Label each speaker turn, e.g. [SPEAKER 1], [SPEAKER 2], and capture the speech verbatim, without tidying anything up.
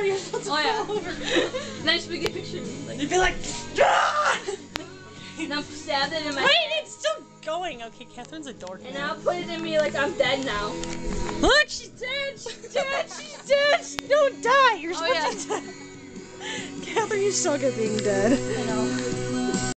[SPEAKER 1] you're supposed to
[SPEAKER 2] Oh, yeah.
[SPEAKER 1] fall over.
[SPEAKER 2] Then should we get a picture of me? Like,
[SPEAKER 1] You'd be like, ah!
[SPEAKER 2] and I'll stab it in my
[SPEAKER 1] Wait,
[SPEAKER 2] head.
[SPEAKER 1] it's still going. Okay, Catherine's a dork.
[SPEAKER 2] And
[SPEAKER 1] now.
[SPEAKER 2] I'll put it in me like I'm dead now.
[SPEAKER 1] Look, she's dead. She's dead. She's dead. Don't die. You're
[SPEAKER 2] Oh,
[SPEAKER 1] supposed to die. Catherine, you suck at being dead.
[SPEAKER 2] I know.